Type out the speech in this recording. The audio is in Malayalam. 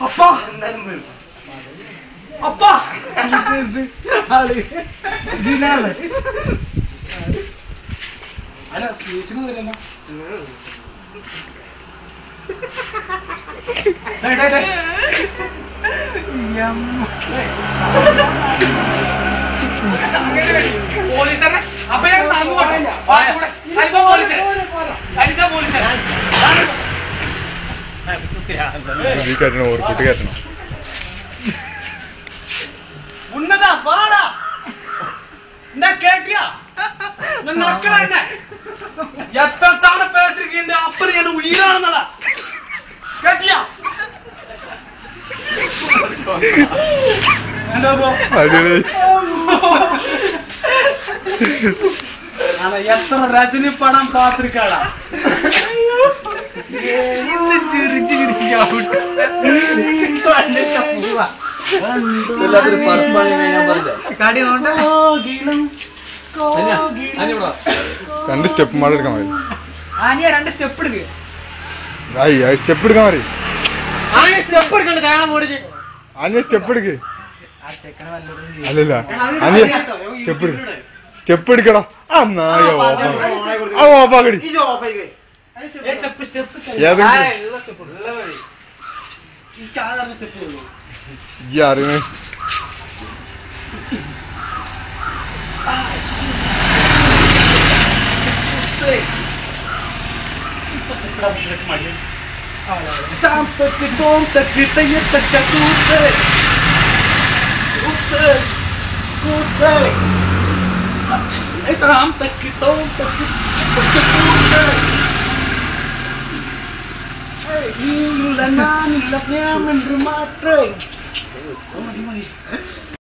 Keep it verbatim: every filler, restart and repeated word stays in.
Apa? Apa? Zinala. Ada sini ada na. Dai dai dai. Yam. Polisan apa yang tamu apa? Tadi kau polisan. Tadi kau polisan. Ini karena orang kutu kan? Unnada, pada. Ndak kaya? Ndak kaya na? Yatta tahu pesir gini apa yang uiran nala? Kaya? Anda bro? Aduh. Ana yatta Rajini padam paathirukala. Ini ciri-ciri jauh. Anda tapuwa. Anda perempuan yang berada. Kadi onda. Oh, gilang. Anya, anya bro. രണ്ട് സ്റ്റെപ്പ് മാറി എടുക്കാൻ മതി. ആനിയ രണ്ട് സ്റ്റെപ്പ് എടുക്ക്. ആയി, ആയി സ്റ്റെപ്പ് എടുക്കാൻ മതി. ആനിയ സ്റ്റെപ്പ് എടുക്കണ്ട കാണാൻ പോടിക്ക്. ആനിയ സ്റ്റെപ്പ് എടുക്ക്. ആ ചെക്കന വല്ലതും. അല്ലല്ല. ആനിയ സ്റ്റെപ്പ് എടുക്ക്. സ്റ്റെപ്പ് എടുക്കടാ. ആ നായ ഓഫ്. ആ ഓഫ് ആകടി. ഈ ഓഫ് ആയി. ഏ സ്റ്റെപ്പ് സ്റ്റെപ്പ്. ഏത്? ആ ഉള്ള സ്റ്റെപ്പ് ഉള്ള മതി. ഈ സാധാരണ സ്റ്റെപ്പ് ഉള്ളൂ. യാറിനെ. Sampai ke dom tak kita ya tak jatuh ter. Ter. Ter. Eh sampai ke dom tak kita jatuh ter. Eh ini lana ni lapnya menerima ter.